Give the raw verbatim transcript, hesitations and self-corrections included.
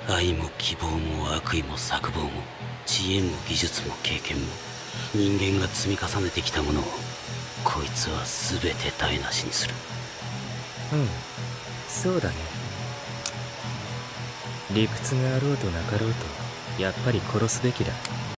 愛も希望も悪意も策謀も知恵も技術も経験も人間が積み重ねてきたものをこいつは全て台無しにする。 うん、そうだね。理屈があろうとなかろうとやっぱり殺すべきだ。